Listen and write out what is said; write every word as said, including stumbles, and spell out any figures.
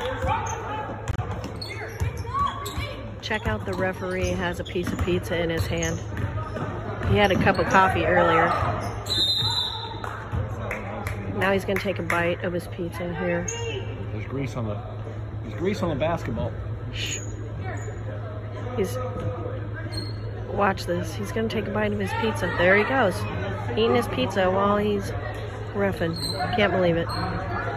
Check out the referee has a piece of pizza in his hand. He had a cup of coffee earlier. Now he's gonna take a bite of his pizza here. There's grease on the there's grease on the basketball. Shh. He's watch this. He's gonna take a bite of his pizza. There he goes. Eating his pizza while he's reffing. Can't believe it.